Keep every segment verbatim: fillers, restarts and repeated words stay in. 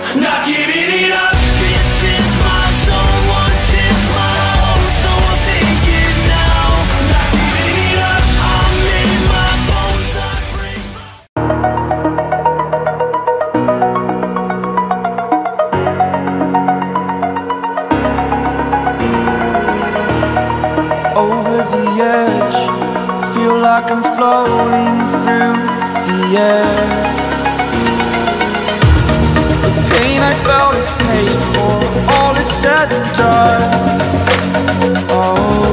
not giving it up. This is my zone, once it's my own, so I'll take it now, not giving it up. I'm in my bones, I break over the edge, feel like I'm floating through the air. The pain I felt is paid for, all is said and done. Oh,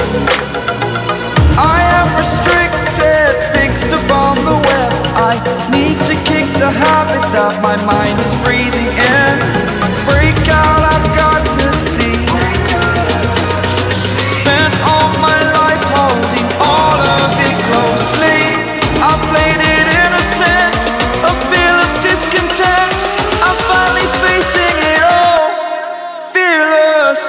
I am restricted, fixed upon the web. I need to kick the habit that my mind is breathing in. Break out, I've got to see. Spent all my life holding all of it closely. I played it innocent, a feel of discontent. I'm finally facing it all, fearless.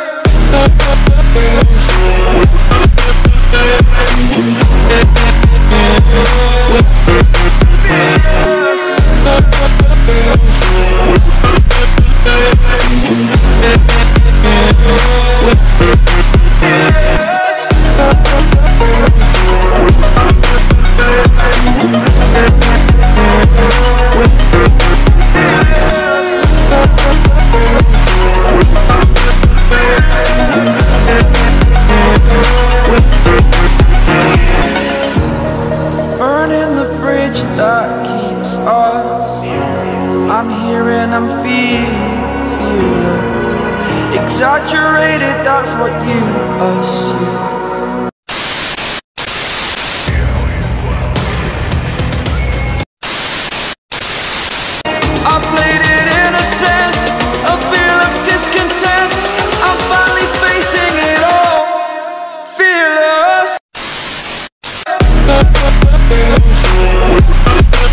Burning the bridge that keeps us. I'm here and I'm feeling fearless. Exaggerated, that's what you assume. I played it innocent, a feel of discontent. I'm finally facing it all, fearless.